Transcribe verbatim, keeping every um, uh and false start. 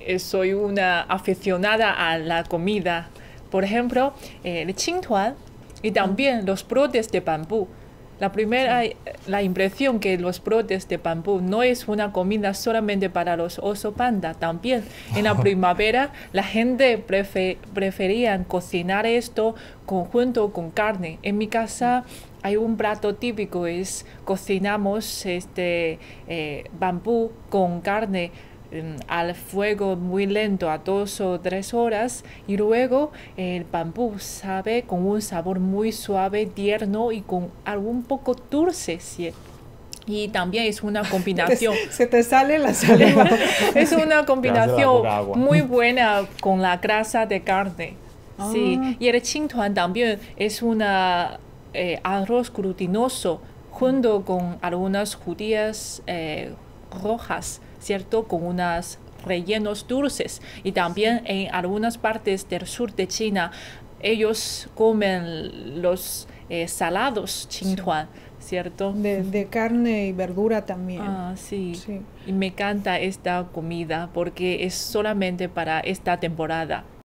eh, soy una aficionada a la comida. Por ejemplo, eh, el chingtuan y también los brotes de bambú. La primera, sí. La impresión que los brotes de bambú no es una comida solamente para los oso panda. También en la primavera la gente prefe, prefería cocinar esto conjunto con carne. En mi casa hay un plato típico, es cocinamos este eh, bambú con carne al fuego muy lento a dos o tres horas y luego el bambú sabe con un sabor muy suave, tierno y con algo un poco dulce, ¿sí? Y también es una combinación te, se te sale la saliva. Es una combinación muy buena con la grasa de carne. Ah. Sí, y el chingtuan también es una eh, arroz glutinoso junto con algunas judías eh, rojas, ¿cierto? Con unos rellenos dulces. Y también en algunas partes del sur de China, ellos comen los eh, salados chingtuan, sí. ¿Cierto? De, de carne y verdura también. Ah, sí. sí. Y me encanta esta comida porque es solamente para esta temporada.